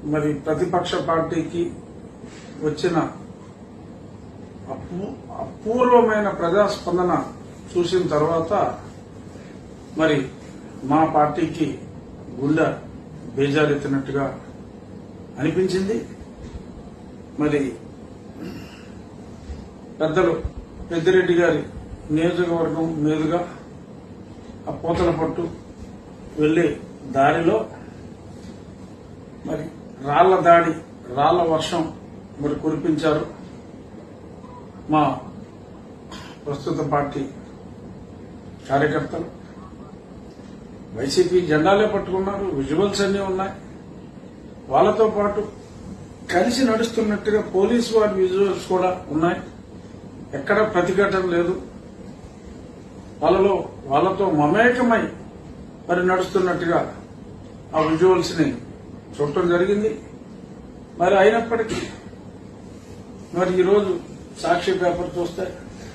మరి ప్రతిపక్ష పార్టీకి వచ్చిన అపూర్వమైన ప్రజాస్పందన చూసిన తర్వాత మరి మా పార్టీకి గుండె బేజారెత్తినట్టుగా అనిపించింది. మరి పెద్దలు పెద్దిరెడ్డి గారి నియోజకవర్గం మీదుగా ఆ పూతలపట్టు వెళ్లే దారిలో మరి రాళ్ల వర్షం మరి కురిపించారు మా ప్రస్తుత పార్టీ కార్యకర్తలు. వైసీపీ జెండాలే పట్టుకున్నారు, విజువల్స్ అన్నీ ఉన్నాయి. వాళ్ళతో పాటు కలిసి నడుస్తున్నట్టుగా పోలీసు వారి విజువల్స్ కూడా ఉన్నాయి. ఎక్కడ ప్రతిఘటన లేదు. వాళ్ళతో మమేకమై మరి నడుస్తున్నట్టుగా ఆ విజువల్స్ ని చూడటం జరిగింది. మరి అయినప్పటికీ మరి ఈరోజు సాక్షి పేపర్ చూస్తే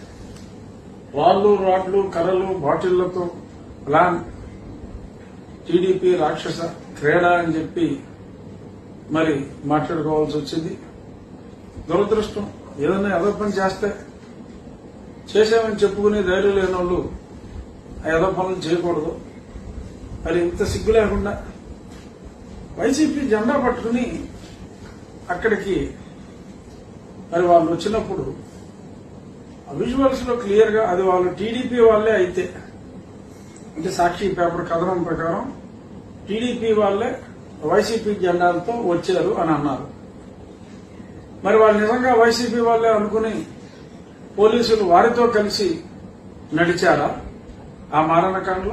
రాడ్లు కర్రలు బాటిళ్లతో ప్లాన్ టీడీపీ రాక్షస క్రీడ అని చెప్పి మరి మాట్లాడుకోవాల్సి వచ్చింది. దురదృష్టం. ఏదన్నా ఏదో పని చేసామని చెప్పుకునే ధైర్యం లేని వాళ్ళు ఏదో పనులు చేయకూడదు. మరి ఇంత సిగ్గు లేకుండా వైసీపీ జెండా పట్టుకుని అక్కడికి మరి వాళ్ళు వచ్చినప్పుడు విజువల్స్ లో క్లియర్ గా అది వాళ్ళు టీడీపీ వాళ్లే అయితే, అంటే సాక్షి పేపర్ కథనం ప్రకారం టీడీపీ వాళ్లే వైసీపీ జెండాలతో వచ్చారు అని అన్నారు. మరి వాళ్ళు నిజంగా వైసీపీ వాళ్లే అనుకుని పోలీసులు వారితో కలిసి నడిచారా ఆ మారణకాండలో?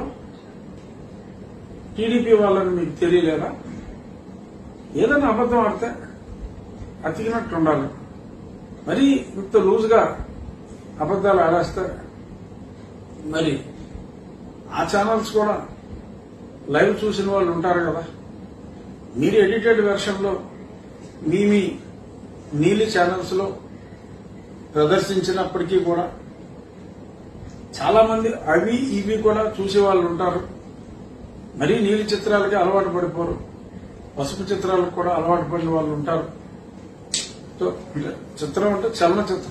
టీడీపీ వాళ్ళని మీకు తెలియలేదా? ఏదైనా అబద్దం ఆడితే అతికినట్టు ఉండాలి. మరి ఇంత లూజ్గా అబద్దాలు ఆడేస్తే మరి ఆ ఛానల్స్ కూడా లైవ్ చూసిన వాళ్ళు ఉంటారు కదా. మీరు ఎడిటెడ్ వెర్షన్ లో మీ నీలి ఛానల్స్ లో ప్రదర్శించినప్పటికీ కూడా చాలా మంది అవి ఇవి కూడా చూసే వాళ్ళు ఉంటారు. మరీ నీలి చిత్రాలకి అలవాటు పడిపోరు, పసుపు చిత్రాలకు కూడా అలవాటు పడిన వాళ్ళు ఉంటారు. చిత్రం అంటే చలనచిత్రం.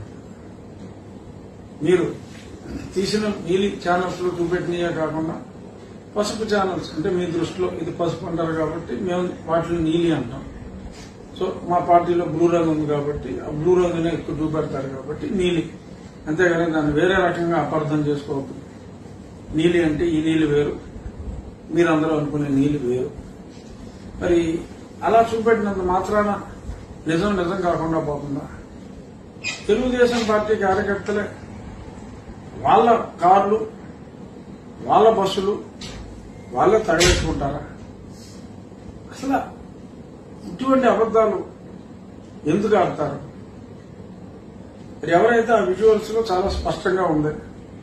మీరు తీసిన నీలి ఛానల్స్ లో చూపెట్టినయే కాకుండా పసుపు ఛానల్స్ అంటే మీ దృష్టిలో ఇది పసుపు అంటారు కాబట్టి మేము వాటిని నీలి అంటాం. సో మా పార్టీలో బ్లూ రంగు ఉంది కాబట్టి ఆ బ్లూ రంగునే ఎక్కువ చూపెడతారు కాబట్టి నీలి. అంతేగాని దాన్ని వేరే రకంగా అపార్థం చేసుకోవద్దు. నీలి అంటే ఈ నీలి వేరు, మీరందరూ అనుకునే నీలి వేరు. మరి అలా చూపెట్టినంత మాత్రాన నిజం కాకుండా పోతుందా? తెలుగుదేశం పార్టీ కార్యకర్తలే వాళ్ళ కార్లు, వాళ్ళ బస్సులు వాళ్ళే తగలేసుకుంటారా? అసలు ఇటువంటి అబద్దాలు ఎందుకు ఆడతారు? మరి ఎవరైతే ఆ విజువల్స్ లో చాలా స్పష్టంగా ఉంది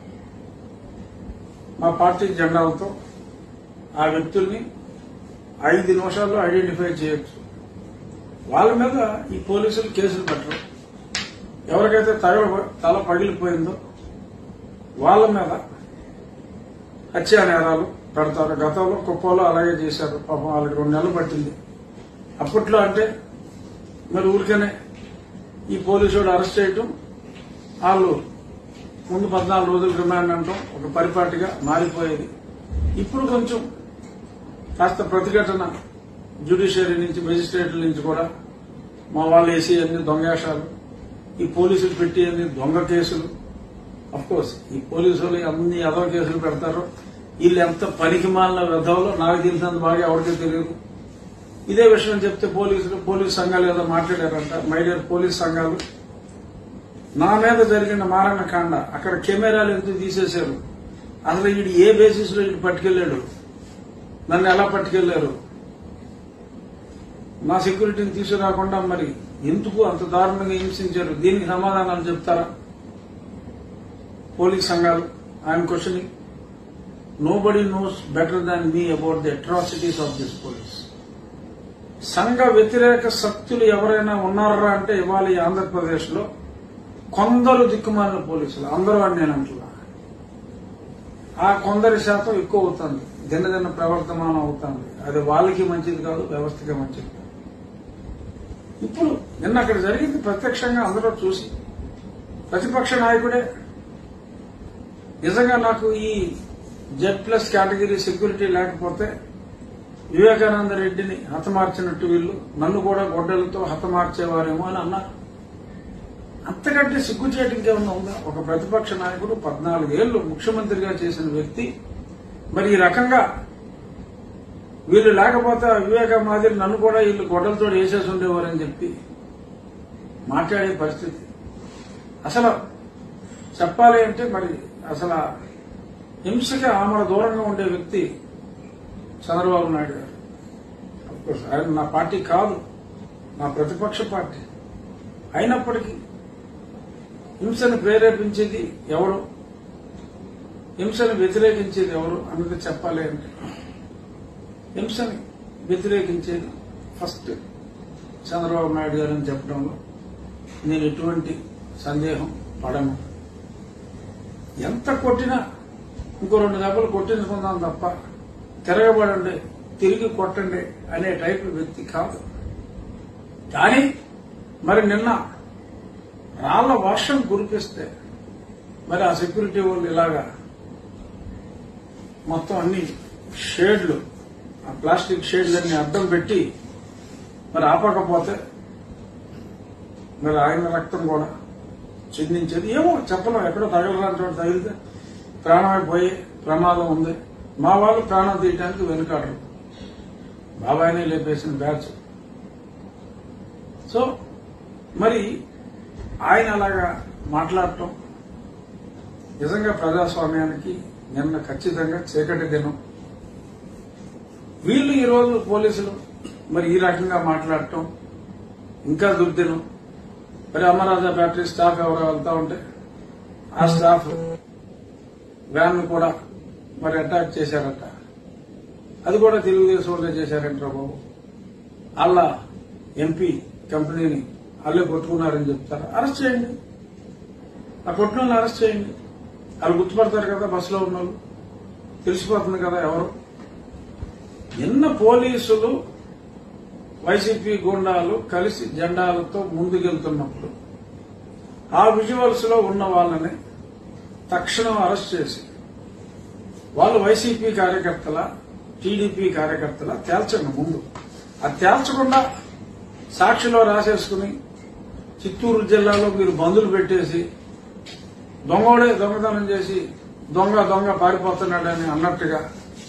మా పార్టీ జెండాలతో ఆ వ్యక్తుల్ని 5 నిమిషాల్లో ఐడెంటిఫై చేయొచ్చు. వాళ్ళ మీద ఈ పోలీసులు కేసులు పెట్టరు. ఎవరికైతే తల పగిలిపోయిందో వాళ్ళ మీద హత్యా నేరాలు పెడతారు. గతంలో కుప్పలో అలాగే చేశారు. పాపం వాళ్ళకి 2 నెలలు పట్టింది. అప్పట్లో అంటే మరి ఊరికనే ఈ పోలీసుడు అరెస్ట్ చేయటం, వాళ్ళు ముందు 14 రోజులు రిమాండ్ అంటాం ఒక పరిపాటిగా మారిపోయేది. ఇప్పుడు కొంచెం కాస్త ప్రతిఘటన జ్యుడిషియరీ నుంచి, మెజిస్ట్రేట్ల నుంచి కూడా మా వాళ్ళు వేసి అన్ని దొంగేషాలు, ఈ పోలీసులు పెట్టి అన్ని దొంగ కేసులు. అఫ్కోర్స్ ఈ పోలీసులు అన్ని ఎదవ కేసులు పెడతారు. వీళ్ళు ఎంత పనికి మాలిన వెధవలో నాకు తెలిసినంత బాగా ఎవరికీ తెలియదు. ఇదే విషయం చెప్తే పోలీసు సంఘాలు ఏదో మాట్లాడారంట. మై డియర్ పోలీస్ సంఘాలు, నా మీద జరిగిన మారణకాండ అక్కడ కెమెరాలు ఎందుకు తీసేశారు? అసలు వీడు ఏ బేసిస్ లో వీడు పట్టుకెళ్లాడు? నన్ను ఎలా పట్టుకెళ్లారు? నా సెక్యూరిటీని తీసుకురాకుండా మరి ఎందుకు అంత దారుణంగా హింసించారు? దీనికి సమాధానాలు చెప్తారా పోలీస్ సంఘాలు? I'm questioning. Nobody knows better than me about the atrocities of this police. సంఘ వ్యతిరేక శక్తులు ఎవరైనా ఉన్నారా అంటే ఇవాళ ఈ ఆంధ్రప్రదేశ్ లో కొందరు దిక్కుమాలిన పోలీసులు, అందరూ అని నేను అంటున్నా. ఆ కొందరి శాతం ఎక్కువ అవుతుంది, దినదిన ప్రవర్తమానం అవుతుంది. అది వాళ్ళకి మంచిది కాదు, వ్యవస్థకి మంచిది. ఇప్పుడు నిన్న అక్కడ జరిగింది ప్రత్యక్షంగా అందరూ చూసి ప్రతిపక్ష నాయకుడే నిజంగా నాకు ఈ Z+ కేటగిరీ సెక్యూరిటీ లేకపోతే వివేకానంద రెడ్డిని హతమార్చినట్టు వీళ్ళు నన్ను కూడా గొడ్డలతో హతమార్చేవారేమో అని అన్నారు. అంతకంటే సిగ్గుచేటు ఇంకేమన్నా ఉందా? ఒక ప్రతిపక్ష నాయకుడు 14 ఏళ్లు ముఖ్యమంత్రిగా చేసిన వ్యక్తి మరి ఈ రకంగా వీళ్ళు లేకపోతే వివేక మాదిరి నన్ను కూడా వీళ్ళు గొడ్డలతో వేసేసి ఉండేవారని చెప్పి మాట్లాడే పరిస్థితి. అసలు చెప్పాలి అంటే మరి అసలు హింసకి ఆమె దూరంగా ఉండే వ్యక్తి చంద్రబాబు నాయుడు గారు. అఫ్కోర్స్ ఆయన నా పార్టీ కాదు, నా ప్రతిపక్ష పార్టీ. అయినప్పటికీ హింసను ప్రేరేపించేది ఎవరు, హింసను వ్యతిరేకించేది ఎవరు అన్నది చెప్పాలి అంటే హింసని వ్యతిరేకించేది ఫస్ట్ చంద్రబాబు నాయుడు గారని చెప్పడంలో నేను ఎటువంటి సందేహం పడను. ఎంత కొట్టినా ఇంకో 2 దెబ్బలు కొట్టించుకుందాం తప్ప తిరగబడండి, తిరిగి కొట్టండి అనే టైప్ వ్యక్తి కాదు. కానీ మరి నిన్న రాళ్ల వర్షం కురిపిస్తే మరి ఆ సెక్యూరిటీ వాళ్ళు ఇలాగా మొత్తం అన్ని షేడ్లు, ఆ ప్లాస్టిక్ షేడ్లన్నీ అడ్డం పెట్టి మరి ఆపకపోతే మరి ఆయన రక్తం కూడా చిందించేది. ఏమో చెప్పలేం, ఎక్కడో తగలరాని చోట తగిలితే ప్రాణమైపోయే ప్రమాదం ఉంది. మా వాళ్ళు ప్రాణం తీయడానికి వెనుకాడరు. బాబాయినే లేపేసిన బ్యాచ్. సో మరి ఆయన అలాగా మాట్లాడటం నిజంగా ప్రజాస్వామ్యానికి నిన్న ఖచ్చితంగా చీకటి దినం. వీళ్ళు ఈరోజు పోలీసులు మరి ఈ రకంగా మాట్లాడటం ఇంకా దుర్దినం. మరి అమరాజా బ్యాటరీ స్టాఫ్ ఎవరో వెళ్తా ఉంటే ఆ స్టాఫ్ వ్యాన్ కూడా మరి అటాక్ చేశారట. అది కూడా తెలుగుదేశం వాళ్ళే చేశారంటారా బాబు? వాళ్ళ ఎంపీ కంపెనీని వాళ్ళే కొట్టుకున్నారని చెప్తారు. అరెస్ట్ చేయండి, ఆ కొట్టిన వాళ్ళని అరెస్ట్ చేయండి. వాళ్ళు గుర్తుపడతారు కదా, బస్సులో ఉన్న వాళ్ళు తెలిసిపోతుంది కదా ఎవరు. నిన్న పోలీసులు వైసీపీ గుండాలు కలిసి జెండాలతో ముందుకెళ్తున్నప్పుడు ఆ విజువల్స్ లో ఉన్న వాళ్ళని తక్షణం అరెస్ట్ చేసి వాళ్ళు వైసీపీ కార్యకర్తల, టీడీపీ కార్యకర్తల తేల్చండి ముందు. అది తేల్చకుండా సాక్షిలో రాసేసుకుని చిత్తూరు జిల్లాలో మీరు బందులు పెట్టేసి దొంగోడే దొంగతనం చేసి దొంగ పారిపోతున్నాడని అన్నట్టుగా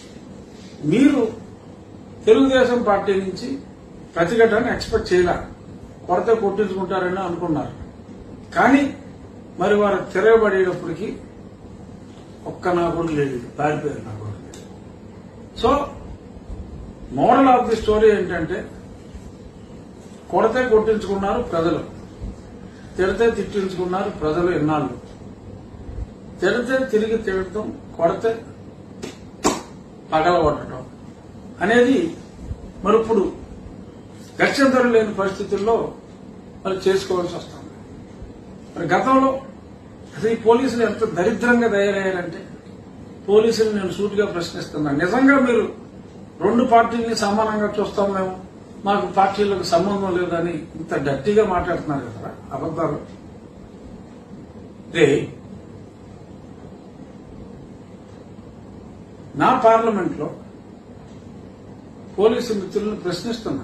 మీరు తెలుగుదేశం పార్టీ నుంచి ప్రతిఘటన ఎక్స్పెక్ట్ చేయలే. కొరత కొట్టించుకుంటారని అనుకున్నారు. కానీ మరి వారు తిరగబడేటప్పటికీ ఒక్క నా కొడుకు లేదు, పారిపోయారు నా కొడుకు. So moral of the story ఏంటంటే కొడితే కొట్టించుకున్నారు ప్రజలు, తిడితే తిట్టించుకున్నారు ప్రజలు. ఎన్నాళ్ళు తిడితే తిరిగి తిడటం, కొడితే పగలగొట్టడం అనేది మరి ఇప్పుడు గత్యంతరం లేని పరిస్థితుల్లో మరి చేసుకోవాల్సి వస్తుంది. మరి గతంలో అసలు ఈ పోలీసులు ఎంత దరిద్రంగా తయారయ్యారంటే, పోలీసులు నేను సూటిగా ప్రశ్నిస్తున్నాను. నిజంగా మీరు 2 పార్టీల్ని సమానంగా చూస్తాం మేము, మాకు పార్టీలకు సంబంధం లేదని ఇంత గట్టిగా మాట్లాడుతున్నారు కదా, అబద్దాలు. నా పార్లమెంట్ లో పోలీసు మిత్రులను ప్రశ్నిస్తున్నా,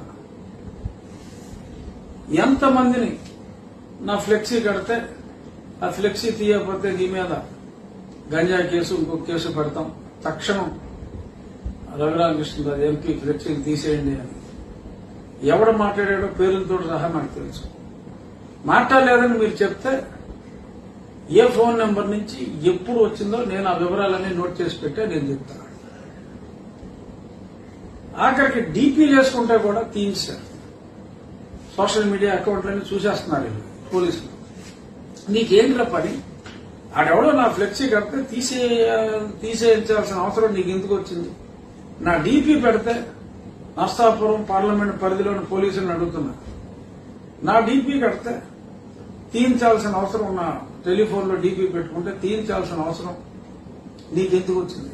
ఎంతమందిని నా ఫ్లెక్సీ కడితే ఆ ఫ్లెక్సీ తీయకపోతే నీ మీద గంజా కేసు, ఇంకొక కేసు పెడతాం, తక్షణం రఘురామకృష్ణ ఎంపీ ఫ్లెక్సీని తీసేయండి అని ఎవడు మాట్లాడాడో పేర్లతో సహా నాకు తెలుసు. మాట్లాడలేదని మీరు చెప్తే ఏ ఫోన్ నెంబర్ నుంచి ఎప్పుడు వచ్చిందో నేను ఆ వివరాలన్నీ నోట్ చేసి పెట్టే నేను చెప్తాను. ఆఖరికి డీపీ చేసుకుంటే కూడా తీయించారు. సోషల్ మీడియా అకౌంట్లన్నీ చూసేస్తున్నారు పోలీసులు. నీకేంట్రా పని? ఆడెవడో నా ఫ్లెక్సీ కడితే తీసేయించాల్సిన అవసరం నీకు ఎందుకు వచ్చింది? నా డీపీ పెడితే నర్సాపురం పార్లమెంట్ పరిధిలోని పోలీసులను అడుగుతున్నా, నా డీపీ కడితే తీయించాల్సిన అవసరం, నా టెలిఫోన్లో డీపీ పెట్టుకుంటే తీయించాల్సిన అవసరం నీకెందుకు వచ్చింది?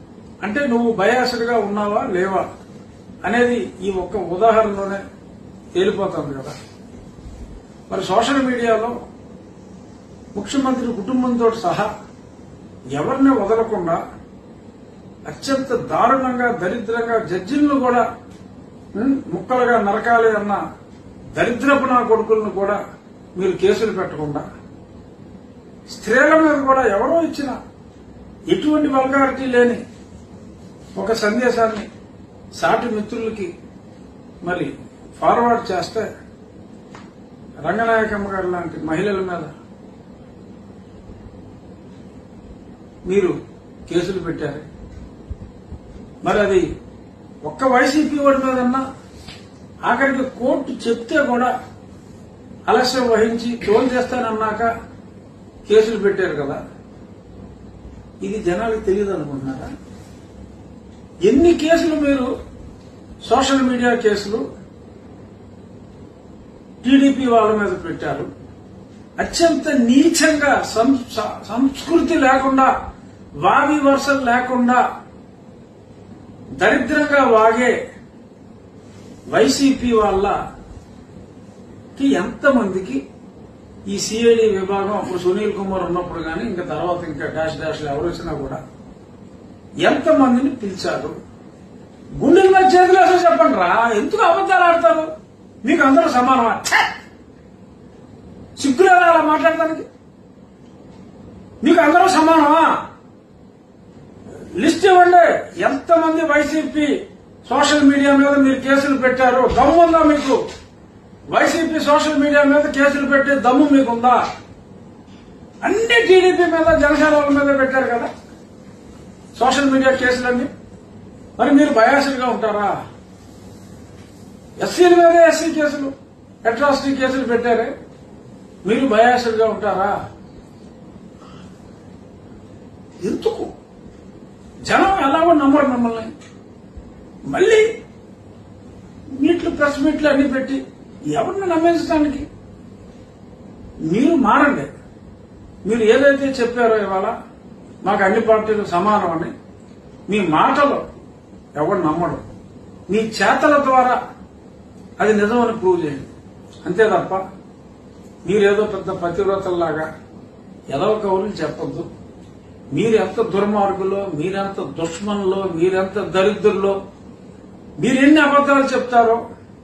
అంటే నువ్వు బయాస్డ్ గా ఉన్నావా లేవా అనేది ఈ ఒక్క ఉదాహరణలోనే తేలిపోతుంది కదా. మరి సోషల్ మీడియాలో ముఖ్యమంత్రి కుటుంబంతో సహా ఎవరిని వదలకుండా అత్యంత దారుణంగా దరిద్రంగా జడ్జిలను కూడా ముక్కలుగా నరకాలి అన్న దరిద్రపు నా కొడుకులను కూడా మీరు కేసులు పెట్టకుండా, స్త్రీల మీద కూడా ఎవరో ఇచ్చిన ఎటువంటి వల్గారిటీ లేని ఒక సందేశాన్ని సాటి మిత్రులకి మరి ఫార్వర్డ్ చేస్తే రంగనాయకమ్మ గారు లాంటి మహిళల మీద మీరు కేసులు పెట్టారు. మరి అది ఒక్క వైసీపీ వాడి మీదన్నా ఆఖరికి కోర్టు చెప్తే కూడా ఆలస్యం వహించి ట్రోల్ చేస్తానన్నాక కేసులు పెట్టారు కదా. ఇది జనాలకు తెలియదు అనుకుంటున్నారా? ఎన్ని కేసులు మీరు సోషల్ మీడియా కేసులు టీడీపీ వాళ్ళ మీద పెట్టారు. అత్యంత నీచంగా సంస్కృతి లేకుండా, వావి వరుసలు లేకుండా దరిద్రంగా వాగే వైసీపీ వాళ్ళకి ఎంతమందికి ఈ సిఐడి విభాగం అప్పుడు సునీల్ కుమార్ ఉన్నప్పుడు కానీ ఇంకా తర్వాత ఇంకా డాష్ డాష్లు ఎవరు వచ్చినా కూడా ఎంతమందిని పిలిచారు? గుండెల మీద చేతులు వేసో చెప్పండి రా, ఎందుకు అబద్దాలు ఆడతారు? మీకు అందరూ సమానమా? సిగ్గులేదా అలా మాట్లాడటానికి? మీకు అందరూ సమానమా? లిస్ట్ ఇవ్వండి. ఎంతమంది వైసీపీ సోషల్ మీడియా మీద మీరు కేసులు పెట్టారు? దమ్ముందా మీకు? వైసీపీ సోషల్ మీడియా మీద కేసులు పెట్టే దమ్ము మీకుందా? అన్ని టీడీపీ మీద, జనసేన వాళ్ళ మీద పెట్టారు కదా సోషల్ మీడియా కేసులన్నీ. మరి మీరు బయాసిడ్గా ఉంటారా? ఎస్సీల మీద ఎస్సీ కేసులు, అట్రాసిటీ కేసులు పెట్టారే, మీరు బయాసిడ్గా ఉంటారా? ఎందుకు? జనం ఎలాగో నమ్మరు మిమ్మల్ని. మళ్ళీ మీట్లు, ప్రెస్ మీట్లు అన్ని పెట్టి ఎవరిని నమ్మించడానికి? మీరు మారండి. మీరు ఏదైతే చెప్పారో ఇవాళ మాకు అన్ని పార్టీలు సమానం అని, మీ మాటలు ఎవరు నమ్మడు. మీ చేతల ద్వారా అది నిజమని ప్రూవ్ చేయండి. అంతే తప్ప మీరేదో పెద్ద పతివ్రతల్లాగా ఏదో కవులు చెప్పొద్దు. మీరెంత దుర్మార్గులో, మీరెంత దుష్మన్లో, మీరెంత దరిద్రులో, మీరెన్ని అబద్దాలు చెప్తారో,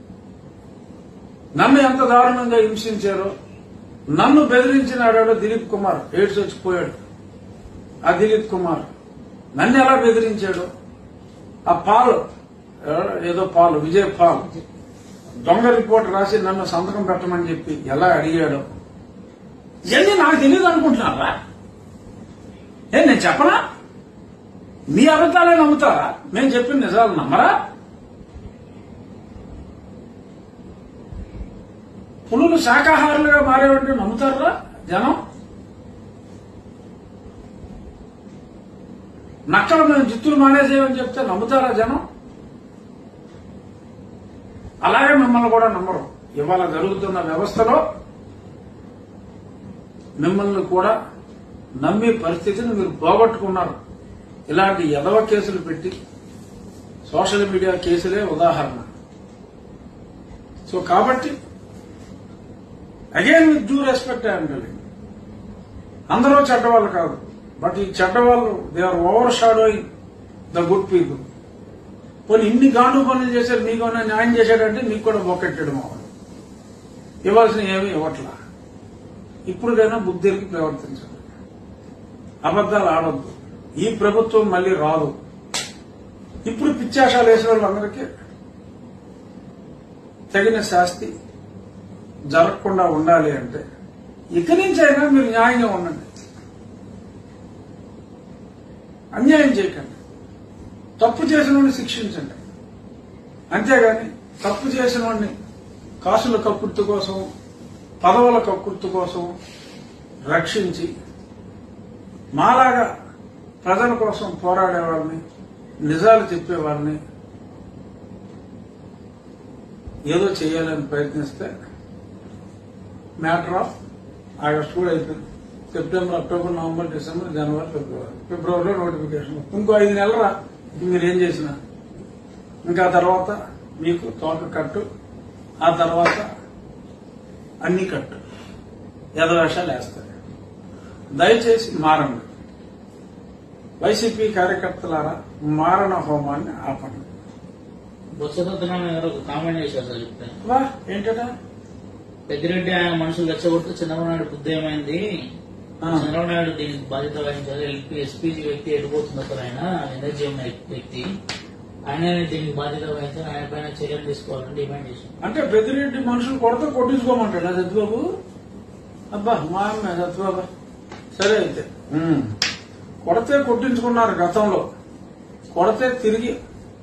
నన్ను ఎంత దారుణంగా హింసించారో. నన్ను బెదిరించినాడో దిలీప్ కుమార్, ఎయిడ్స్ వచ్చిపోయాడు. ఆ దిలీప్ కుమార్ నన్ను ఎలా బెదిరించాడు? ఆ పాలు, ఏదో పాలు, విజయ్ పాల్ దొంగ రిపోర్ట్ రాసి నన్ను సంతకం పెట్టమని చెప్పి ఎలా అడిగాడో, ఇవన్నీ నాకు తెలియదు అనుకుంటున్నారా? నేను చెప్పనా? మీ అబద్దాలే నమ్ముతారా? మేము చెప్పిన నిజాలు నమ్మరా? పులులు శాకాహారులుగా మారేవంటే నమ్ముతారా జనం? నక్కలు మేము జిత్తులు మానేసేయమని చెప్తే నమ్ముతారా జనం? అలాగే మిమ్మల్ని కూడా నమ్మరు. ఇవాళ జరుగుతున్న వ్యవస్థలో మిమ్మల్ని కూడా నమ్మే పరిస్థితిని మీరు పోగొట్టుకున్నారు. ఇలాంటి ఎదవ కేసులు పెట్టి, సోషల్ మీడియా కేసులే ఉదాహరణ. సో కాబట్టి అగైన్ విత్ డ్యూ రెస్పెక్ట్ అంటే అందరూ చెడ్డవాళ్ళు కాదు. బట్ ఈ చెడ్డవాళ్ళు they are overshadowing the good people. పోనీ ఇన్ని గాండు పనులు చేశారు, మీకు న్యాయం చేశాడంటే మీకు కూడా బొక్కెట్టడం అవ్వాలి. ఇవ్వాల్సిన ఏమీ ఇవ్వట్లా. ఇప్పుడుకైనా బుద్ధికి ప్రవర్తించండి. అబద్దాలు ఆడొద్దు. ఈ ప్రభుత్వం మళ్లీ రాదు. ఇప్పుడు పిచ్చాశాలు వేసిన వాళ్ళందరికీ తగిన శాస్తి జరగకుండా ఉండాలి అంటే ఇక నుంచి అయినా మీరు న్యాయంగా ఉండండి. అన్యాయం చేయకండి. తప్పు చేసిన వాడిని శిక్షించండి. అంతేగాని తప్పు చేసిన వాడిని కాసుల కక్కుర్తి కోసం, పదవుల కక్కుర్తి కోసం రక్షించి మాలాగా ప్రజల కోసం పోరాడేవాళ్ళని, నిజాలు చెప్పేవాళ్ళని ఏదో చేయాలని ప్రయత్నిస్తే మ్యాటర్ ఆఫ్ ఆగస్టు కూడా అయిపోయింది. సెప్టెంబర్, అక్టోబర్, నవంబర్, డిసెంబర్, జనవరి, ఫిబ్రవరిలో నోటిఫికేషన్. ఇంకో 5 నెలల మీరేం చేసినా ఇంకా తర్వాత మీకు తోక కట్టు ఆ తర్వాత అన్ని కట్టు ఎదవేషాలు వేస్తారు. దయచేసి మారండి. వైసీపీ కార్యకర్తలారా, మారణ హోమాన్ని ఆపండి. బొత్స సత్యనారాయణ గారు ఒక కామెంట్ చేశారు సార్. చెప్తే వా ఏంటట, పెద్దిరెడ్డి ఆయన మనుషులు రెచ్చగొడుతూ చంద్రబాబు నాయుడు బుద్ధి ఏమైంది, చంద్రబాబు నాయుడు దీనికి బాధ్యత వహించాలి. ఎస్పీజీ వ్యక్తి ఎడిపోతుంది సార్, ఆయన ఎనర్జీ ఉన్న వ్యక్తి, ఆయన దీనికి బాధ్యత వహించాలి, ఆయన పైన చర్యలు తీసుకోవాలని డిమాండ్ చేశారు. అంటే పెద్దిరెడ్డి మనుషులు కొడితే కొట్టించుకోమంటాడా సత్యబాబు? అబ్బా మా అమ్మ సత్యబాబు. సరే అయితే కొడితే కొట్టించుకున్నారు గతంలో, కొడితే తిరిగి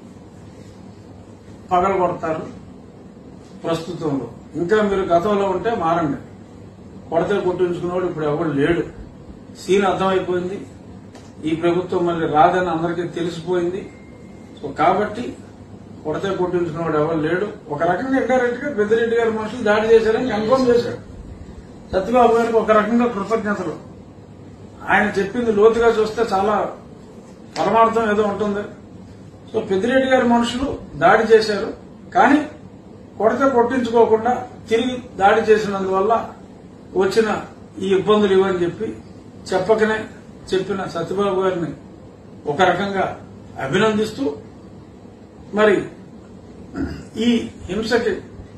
పగలు కొడతారు ప్రస్తుతంలో. ఇంకా మీరు గతంలో ఉంటే మారండి. కొడితే కొట్టించుకున్నవాడు ఇప్పుడు ఎవరు లేడు. సీన్ అర్థమైపోయింది. ఈ ప్రభుత్వం మళ్ళీ రాదని అందరికీ తెలిసిపోయింది. సో కాబట్టి కొడితే కొట్టించుకున్నవాడు ఎవరు లేడు. ఒక రకంగా ఇండైరెక్ట్ గా పెద్దిరెడ్డి గారి మనుషులు దాడి చేశారని కన్ఫర్మ్ చేశాడు. సత్యబాబు గారికి ఒక రకంగా కృతజ్ఞతలు. ఆయన చెప్పింది లోతుగా చూస్తే చాలా పరమార్థం ఏదో ఉంటుంది. సో పెద్దిరెడ్డి గారి మనుషులు దాడి చేశారు, కానీ కొడితే కొట్టించుకోకుండా తిరిగి దాడి చేసినందువల్ల వచ్చిన ఈ ఇబ్బందులు ఇవని చెప్పి చెప్పకనే చెప్పిన సత్యబాబు గారిని ఒక రకంగా అభినందిస్తూ, మరి ఈ హింసకి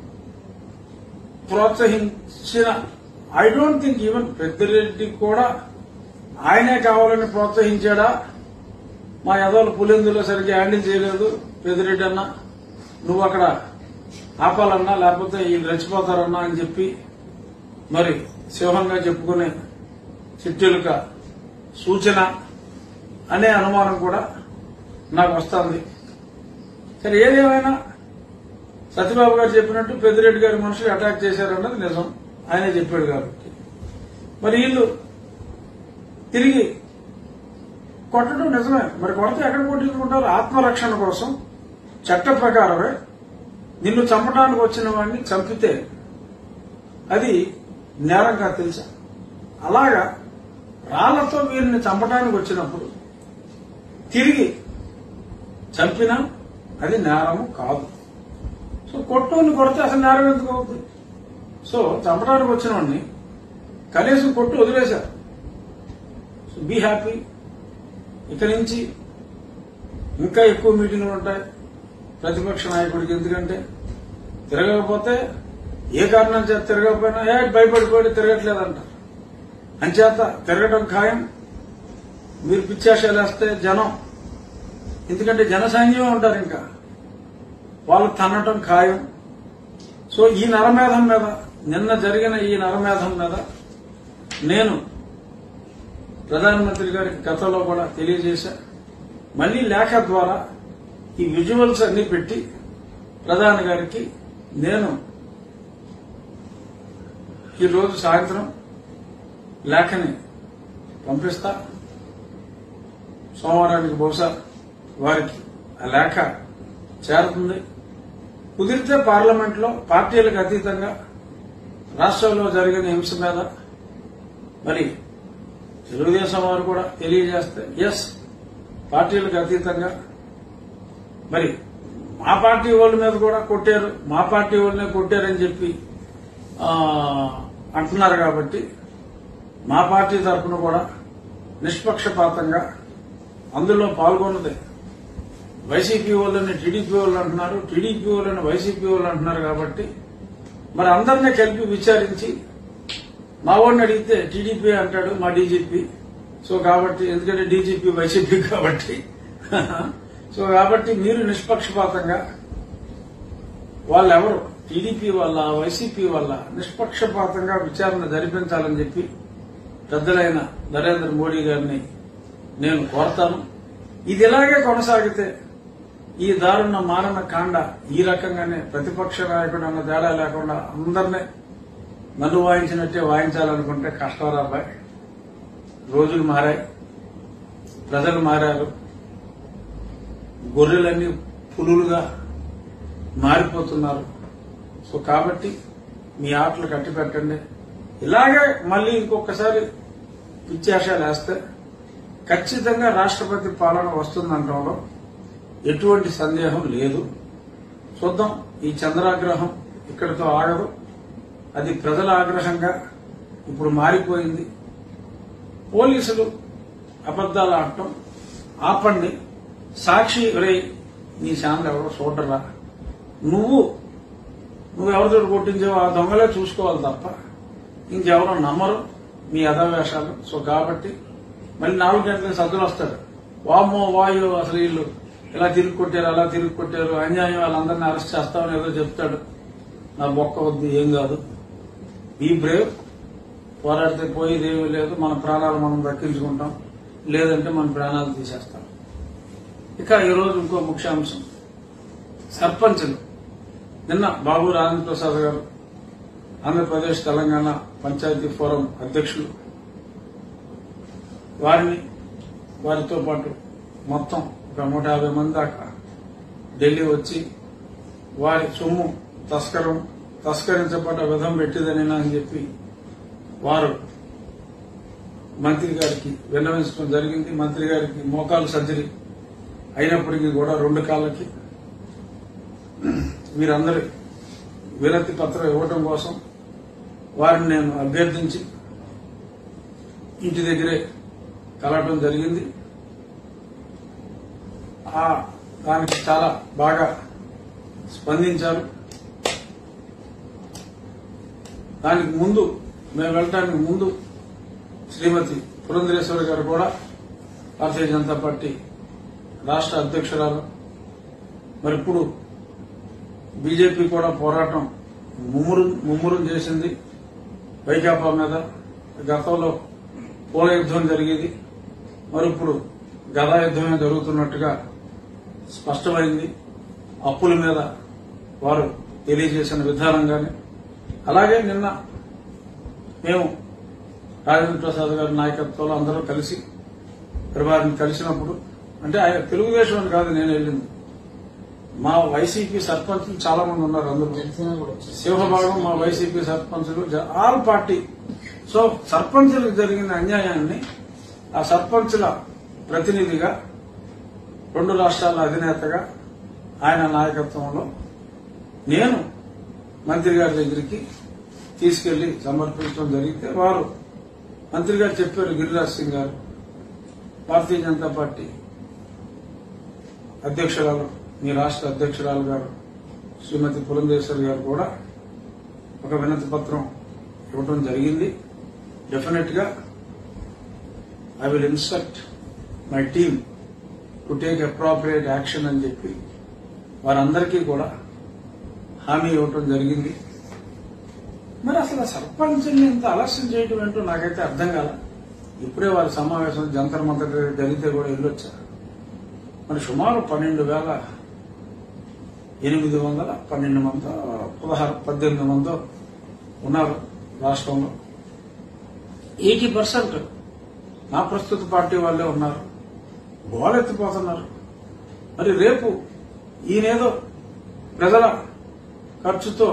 ప్రోత్సహించిన I don't think even Peddireddy కూడా ఆయనే కావాలని ప్రోత్సహించాడా, మా యదవులు పులిందులో సరిగ్గా హ్యాండిల్ చేయలేదు పెద్దిరెడ్డి అన్న, నువ్వు అక్కడ ఆపాలన్నా లేకపోతే వీళ్ళు రెచ్చిపోతారన్నా అని చెప్పి మరి సింహంగా చెప్పుకునే చిట్టెలుక సూచన అనే అనుమానం కూడా నాకు వస్తుంది. సరే ఏదేమైనా సత్యబాబు గారు చెప్పినట్టు పెద్దిరెడ్డి గారి మనుషులు అటాక్ చేశారన్నది నిజం, ఆయనే చెప్పాడు కాబట్టి. మరి వీళ్ళు తిరిగి కొట్టడం నిజమే. మరి కొడితే ఎక్కడ కొట్టించుకుంటారు? ఆత్మరక్షణ కోసం చట్ట ప్రకారమే నిన్ను చంపడానికి వచ్చిన వాడిని చంపితే అది నేరంగా తెలుసా? అలాగా రాళ్లతో వీరిని చంపడానికి వచ్చినప్పుడు తిరిగి చంపినా అది నేరము కాదు. సో కొట్టుని కొడితే అసలు నేరం ఎందుకు అవుతుంది? సో చంపడానికి వచ్చిన వాడిని కనీసం కొట్టు వదిలేశారు. So be happy. ఇక నుంచి ఇంకా ఎక్కువ మీటింగ్లు ఉంటాయి ప్రతిపక్ష నాయకుడికి. ఎందుకంటే తిరగకపోతే ఏ కారణం చేత తిరగకపోయినా భయపడిపోయి తిరగట్లేదంటారు. అంచేత తిరగడం ఖాయం. మీరు పిచ్చాశాలు వేస్తే జనం, ఎందుకంటే జనసైన్యమే ఉంటారు, ఇంకా వాళ్ళు తన్నటం ఖాయం. సో ఈ నరమేధం మీద, నిన్న జరిగిన ఈ నరమేధం మీద నేను ప్రధానమంత్రి గారికి గతంలో కూడా తెలియజేశా. మళ్లీ లేఖ ద్వారా ఈ విజువల్స్ అన్ని పెట్టి ప్రధాని గారికి నేను ఈరోజు సాయంత్రం లేఖని పంపిస్తా. సోమవారానికి బహుశా వారికి ఆ లేఖ చేరుతుంది. కుదిరితే పార్లమెంట్లో పార్టీలకు అతీతంగా రాష్ట్రంలో జరిగిన హింస మీద మరి తెలుగుదేశం వారు కూడా తెలియజేస్తే ఎస్, పార్టీలకు అతీతంగా మరి మా పార్టీ వాళ్ళ మీద కూడా కొట్టారు, మా పార్టీ వాళ్ళనే కొట్టారని చెప్పి అంటున్నారు. కాబట్టి మా పార్టీ తరఫున కూడా నిష్పక్షపాతంగా అందులో పాల్గొన్నదే. వైసీపీ వాళ్ళని టీడీపీ వాళ్ళు అంటున్నారు, టీడీపీ వాళ్ళని వైసీపీ వాళ్ళు అంటున్నారు. కాబట్టి మరి అందరినీ కలిపి విచారించి, మా వాడిని అడిగితే టీడీపీ అంటాడు మా డీజీపీ. సో కాబట్టి ఎందుకంటే డీజీపీ వైసీపీ కాబట్టి సో కాబట్టి మీరు నిష్పక్షపాతంగా వాళ్ళెవరు టీడీపీ వల్ల వైసీపీ వల్ల నిష్పక్షపాతంగా విచారణ జరిపించాలని చెప్పి పెద్దలైన నరేంద్ర మోడీ గారిని నేను కోరతాను. ఇది ఇలాగే కొనసాగితే ఈ దారుణ మారణ కాండ ఈ రకంగానే ప్రతిపక్ష నాయకుడు అన్న తేడా లేకుండా అందరినీ నన్ను వాయించినట్టే వాయించాలనుకుంటే కష్టం రాబాయ్. రోజులు మారాయి, ప్రజలు మారారు, గొర్రెలన్నీ పులులుగా మారిపోతున్నారు. సో కాబట్టి మీ ఆటలు కట్టి పెట్టండి. ఇలాగే మళ్లీ ఇంకొకసారి పిచ్చాశాలు వేస్తే ఖచ్చితంగా రాష్ట్రపతి పాలన వస్తుందంటంలో ఎటువంటి సందేహం లేదు. చూద్దాం ఈ చంద్రాగ్రహం ఇక్కడితో ఆగదు. అది ప్రజల ఆగ్రహంగా ఇప్పుడు మారిపోయింది. పోలీసులు అబద్దాలు ఆడటం ఆపండి. సాక్షి రే నీ ఛానల్ ఎవరో చూడరా, నువ్వెవరితో కొట్టించావో ఆ దొంగలే చూసుకోవాలి తప్ప ఇంకెవరో నమ్మరు మీ యథావేషాలు. సో కాబట్టి మళ్ళీ 4 గంటలకు సద్దులు వస్తాడు. వామ్మో వాయు అసలు వీళ్ళు ఇలా తిరిగి కొట్టారు, అలా తిరిగి కొట్టారు, అన్యాయం, వాళ్ళందరినీ అరెస్ట్ చేస్తామని ఏదో చెప్తాడు. నా బొక్క వద్దు, ఏం కాదు. Be brave. పోరాడితే పోయేదేమీ లేదు. మన ప్రాణాలు మనం దక్కించుకుంటాం, లేదంటే మన ప్రాణాలు తీసేస్తాం. ఇక ఈరోజు ఇంకో ముఖ్యాంశం, సర్పంచులు. నిన్న బాబు రాజేంద్ర ప్రసాద్ గారు ఆంధ్రప్రదేశ్ తెలంగాణ పంచాయతీ ఫోరం అధ్యక్షులు, వారితో పాటు మొత్తం ఒక 150 మంది దాకా ఢిల్లీ వచ్చి వారి సొమ్ము తస్కరించబడ్డ విధం పెట్టిదని అని చెప్పి వారు మంత్రి గారికి విన్నవించడం జరిగింది. మంత్రి గారికి మోకాలు సర్జరీ అయినప్పటికీ కూడా 2 కాళ్ళకి వీరందరి వినతి పత్రం ఇవ్వడం కోసం వారిని నేను అభ్యర్థించి ఇంటి దగ్గరే కలవటం జరిగింది. దానికి చాలా బాగా స్పందించారు. దానికి ముందు మేము వెళ్ళటానికి ముందు శ్రీమతి పురంధరేశ్వరి గారు కూడా భారతీయ జనతా పార్టీ రాష్ట్ర అధ్యక్షురాలు. మరి ఇప్పుడు బీజేపీ కూడా పోరాటం ముమ్మరం చేసింది వైకాపా మీద. గతంలో పూల యుద్దం జరిగేది, మరి ఇప్పుడు గదా యుద్దమే జరుగుతున్నట్టుగా స్పష్టమైంది. అప్పుల మీద వారు తెలియజేసిన విధానంగానే. అలాగే నిన్న మేము రాజేంద్ర ప్రసాద్ గారి నాయకత్వంలో అందరూ కలిసి వారిని కలిసినప్పుడు, అంటే ఆయన తెలుగుదేశం అని కాదు నేను వెళ్ళింది, మా వైసీపీ సర్పంచులు చాలా మంది ఉన్నారు. అందరూ సింహభాగం మా వైసీపీ సర్పంచులు, ఆల్ పార్టీ. సో సర్పంచులకు జరిగిన అన్యాయాన్ని ఆ సర్పంచుల ప్రతినిధిగా 2 రాష్ట్రాల అధినేతగా ఆయన నాయకత్వంలో నేను మంత్రి గారి దగ్గరికి తీసుకెళ్లి సమర్పించడం జరిగితే వారు మంత్రి గారు చెప్పారు, గిరిరాజ్ సింగ్ గారు భారతీయ జనతా పార్టీ అధ్యక్షురాలు, మీ రాష్ట్ర అధ్యక్షురాలు గారు శ్రీమతి పురంధేశ్వరి గారు కూడా ఒక వినతి పత్రం ఇవ్వడం జరిగింది. డెఫినెట్ గా I will instruct my team to take appropriate action అని చెప్పి వారందరికీ కూడా హామీ ఇవ్వటం జరిగింది. మరి అసలు సర్పంచ్ని ఇంత ఆలస్యం చేయటం ఏంటో నాకైతే అర్థం కాల. ఇప్పుడే వారి సమావేశం జంతర్ మంతర్ జరిగితే కూడా వెళ్ళొచ్చారు. మరి సుమారు 12,812 మంది 18 మంది ఉన్నారు రాష్ట్రంలో. 80% నా ప్రస్తుత పార్టీ వాళ్ళే ఉన్నారు. గోలెత్తిపోతున్నారు. మరి రేపు ఈయనేదో ప్రజల ఖర్చుతో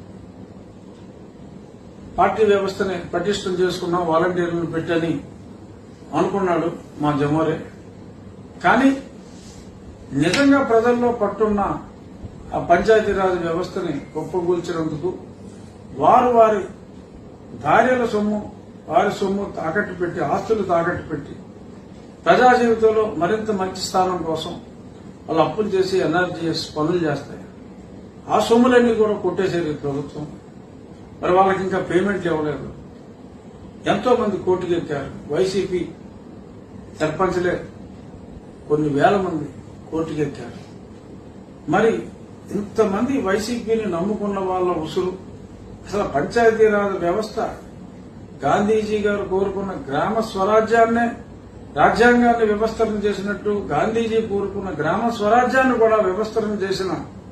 పార్టీ వ్యవస్థని పటిష్టం చేసుకున్నాం, వాలంటీర్లను పెట్టని అనుకున్నాడు మా జమోరే. కానీ నిజంగా ప్రజల్లో పట్టున్న ఆ పంచాయతీరాజ్ వ్యవస్థని కుప్పగూల్చినందుకు వారి భార్యల సొమ్ము, వారి సొమ్ము తాకట్టు పెట్టి, ఆస్తులు తాకట్టు పెట్టి ప్రజా జీవితంలో మరింత మంచి స్థానం కోసం వాళ్ళు అప్పులు చేసి ఎన్ఆర్జీఎస్ పనులు చేస్తాయి. ఆ సొమ్ములన్నీ కూడా కొట్టేసేది ప్రభుత్వం. మరి వాళ్ళకి ఇంకా పేమెంట్లు ఇవ్వలేదు. ఎంతో మంది కోర్టుకు ఎక్కారు. వైసీపీ సర్పంచ్లే కొన్ని వేల మంది కోర్టుకు ఎక్కారు. మరి ఇంతమంది వైసీపీని నమ్ముకున్న వాళ్ళ ఉసురు, అసలు పంచాయతీరాజ్ వ్యవస్థ గాంధీజీ గారు కోరుకున్న గ్రామ స్వరాజ్యాన్నే రాజ్యాంగాన్ని వ్యవస్థను చేసినట్టు గాంధీజీ కోరుకున్న గ్రామ స్వరాజ్యాన్ని కూడా వ్యవస్థను చేసిన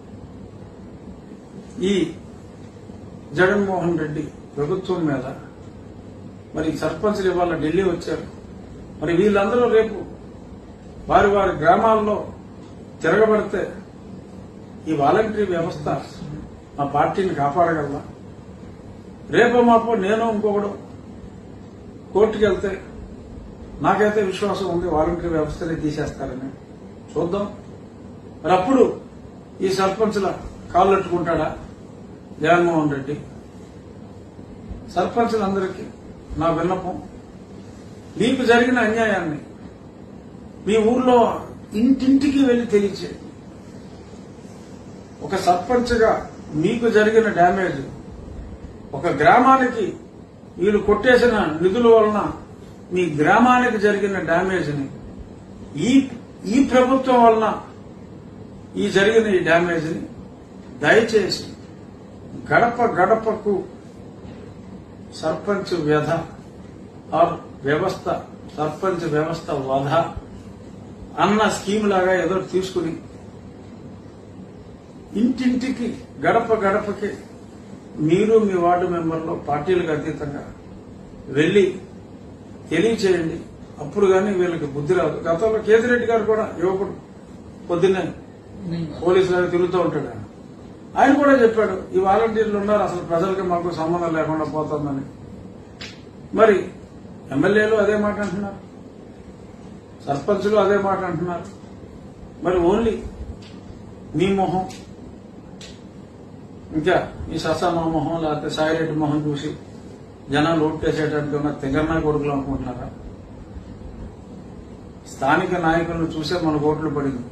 ఈ జగన్మోహన్ రెడ్డి ప్రభుత్వం మీద మరి సర్పంచ్లు ఇవాళ ఢిల్లీ వచ్చారు. మరి వీళ్ళందరూ రేపు వారి గ్రామాల్లో తిరగబడితే ఈ వాలంటరీ వ్యవస్థ మా పార్టీని కాపాడగలదా? రేపో మాపో నేను ఇంకొకడు కోర్టుకు వెళ్తే నాకైతే విశ్వాసం ఉంది వాలంటరీ వ్యవస్థనే తీసేస్తారని. చూద్దాం. మరి అప్పుడు ఈ సర్పంచ్ల కాళ్ళట్టుకుంటాడా? జగన్మోహన్ రెడ్డి, సర్పంచులందరికీ నా విన్నపం, మీకు జరిగిన అన్యాయాన్ని మీ ఊర్లో ఇంటింటికి వెళ్లి తెలియచేయండి. ఒక సర్పంచ్గా మీకు జరిగిన డ్యామేజ్, ఒక గ్రామానికి వీళ్ళు కొట్టేసిన నిధుల వలన మీ గ్రామానికి జరిగిన డ్యామేజ్ని, ఈ ప్రభుత్వం వలన జరిగిన ఈ డ్యామేజ్ని దయచేసి గడప గడపకు సర్పంచ్ వ్యధ ఆర్ వ్యవస్థ, సర్పంచ్ వ్యవస్థ వధ అన్న స్కీమ్ లాగా ఏదో తీసుకుని ఇంటింటికి గడప గడపకి మీరు మీ వార్డు మెంబర్లో పార్టీలకు అతీతంగా వెళ్లి తెలియచేయండి. అప్పుడు గానీ వీళ్ళకి బుద్ధి రాదు. గతంలో కేతిరెడ్డి గారు కూడా యువకుడు పొద్దున్నే పోలీసులు తిరుగుతూ ఉంటాడు. ఆయన కూడా చెప్పాడు, ఈ వాలంటీర్లు ఉన్నారు, అసలు ప్రజలకి మాకు సంబంధం లేకుండా పోతుందని. మరి ఎమ్మెల్యేలు అదే మాట అంటున్నారు, సర్పంచులు అదే మాట అంటున్నారు. మరి ఓన్లీ మీ మొహం, ఇంకా ఈ ససామా మొహం లేకపోతే సాయిరెడ్డి మొహం చూసి జనాలు ఓట్లేసేటట్టు ఉన్న తెగన్నా కొడుకులు అనుకుంటున్నారా? స్థానిక నాయకులను చూసే మనకు ఓట్లు పడింది.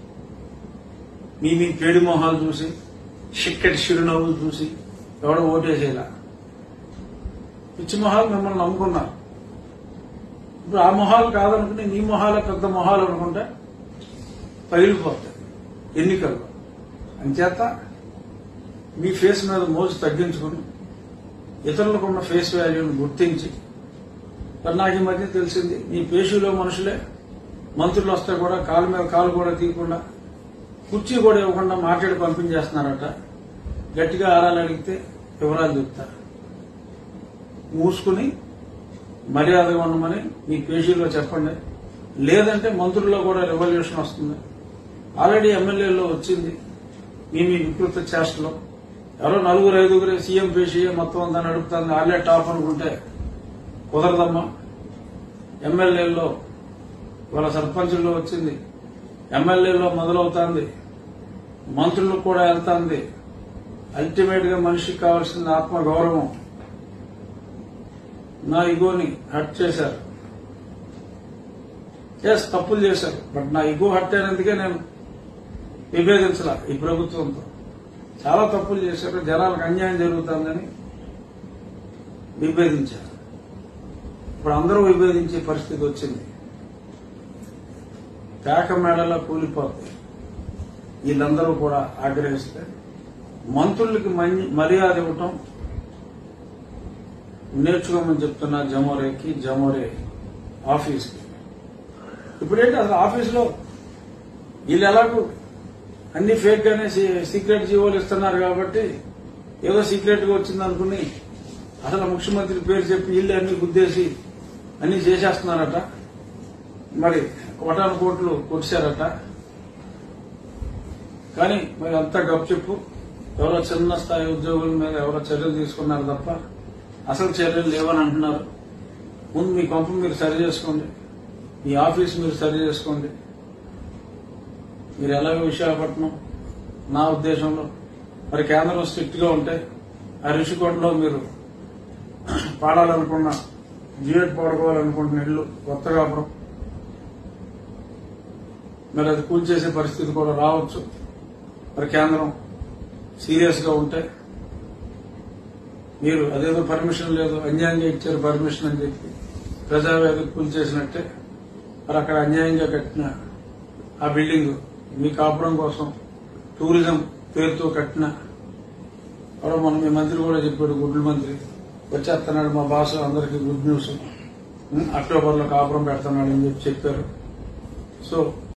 మీ కేడి మొహాలు చూసి, చిక్కటి చిరునవ్వులు చూసి ఎవడో ఓటేసేలా పిచ్చి మొహాలు మిమ్మల్ని నమ్ముకున్నారు. ఇప్పుడు ఆ మొహాలు కాదనుకుని నీ మొహాలే పెద్ద మొహాలు అనుకుంటే పగిలిపోతాయి ఎన్నికల్లో. అంచేత మీ ఫేస్ మీద మోజు తగ్గించుకుని ఇతరులకున్న ఫేస్ వాల్యూని గుర్తించి, మరి నాకు ఈ మధ్య తెలిసింది మీ పేషీలో మనుషులే మంత్రులు వస్తే కూడా కాలు మీద కాలు కూడా తీయకుండా, కుర్చీ కూడా ఇవ్వకుండా మాట్లాడి పంపించేస్తున్నారట. గట్టిగా ఆరాలు అడిగితే వివరాలు చెప్తారు. మూసుకుని మర్యాదగా ఉండమని మీ పేషీలో చెప్పండి. లేదంటే మంత్రుల్లో కూడా రెవల్యూషన్ వస్తుంది. ఆల్రెడీ ఎమ్మెల్యేల్లో వచ్చింది. మీ వికృత చేష్టలో ఎవరో 4-5 సీఎం పేషీ మొత్తం అంతా నడుపుతుంది, వాళ్ళే టాప్ అనుకుంటే కుదరదమ్మా. ఎమ్మెల్యేల్లో వాళ్ళ సర్పంచుల్లో వచ్చింది, ఎమ్మెల్యేలో మొదలవుతుంది, మంత్రులకు కూడా వెళ్తుంది. అల్టిమేట్ గా మనిషికి కావాల్సిన ఆత్మగౌరవం. నా ఇగోని హర్ట్ చేశారు. ఎస్, తప్పులు చేశారు. బట్ నా ఇగో హర్ట్ అయినందుకే నేను విభేదించలా ఈ ప్రభుత్వంతో. చాలా తప్పులు చేశారు, జనాలకు అన్యాయం జరుగుతుందని విభేదించారు. ఇప్పుడు అందరూ విభేదించే పరిస్థితి వచ్చింది. పేక మేడలా కూలిపోతాయి. వీళ్ళందరూ కూడా ఆగ్రహిస్తే మంత్రులకి మర్యాద ఇవ్వటం నేర్చుకోమని చెప్తున్నా. జమోరే ఆఫీస్కి ఇప్పుడేంటి అసలు ఆఫీసులో వీళ్ళు ఎలాగూ అన్ని ఫేక్ గానే సీక్రెట్ జీవోలు ఇస్తున్నారు కాబట్టి ఏదో సీక్రెట్ గా వచ్చిందనుకుని అసలు ముఖ్యమంత్రి పేరు చెప్పి వీళ్ళు అన్ని గుద్దేసి అన్ని చేసేస్తున్నారట. మరి 1,000 కోట్లు కొట్టారట. కానీ మరి అంతా గప్చెప్పు. ఎవరో చిన్న స్థాయి ఉద్యోగుల మీద ఎవరో చర్యలు తీసుకున్నారు తప్ప అసలు చర్యలు లేవని అంటున్నారు. ముందు మీ కొంప మీరు సరి చేసుకోండి, మీ ఆఫీస్ మీరు సరి చేసుకోండి. మీరు ఎలాగో విశాఖపట్నం నా ఉద్దేశంలో మరి కేంద్రం స్ట్రిక్ట్ గా ఉంటే ఆ రిషికొండలో మీరు పాడాలనుకున్న జియెట్ పాడుకోవాలనుకుంటున్న ఇల్లు కొత్తగాపురం మరి అది కూల్చేసే పరిస్థితి కూడా రావచ్చు. మరి కేంద్రం సీరియస్ గా ఉంటే మీరు అదేదో పర్మిషన్ లేదు, అన్యాయంగా ఇచ్చారు పర్మిషన్ అని చెప్పి ప్రజావేదిక కూల్చేసినట్టే మరి అక్కడ అన్యాయంగా కట్టిన ఆ బిల్డింగ్ మీ కాపురం కోసం టూరిజం పేరుతో కట్టిన కూడా మనం మీ మంత్రి కూడా చెప్పాడు, గుడ్ల మంత్రి వచ్చేస్తున్నాడు మా బాసు, అందరికీ గుడ్ న్యూస్, అక్టోబర్లో కాపురం పెడుతున్నాడు అని చెప్పి చెప్పారు. సో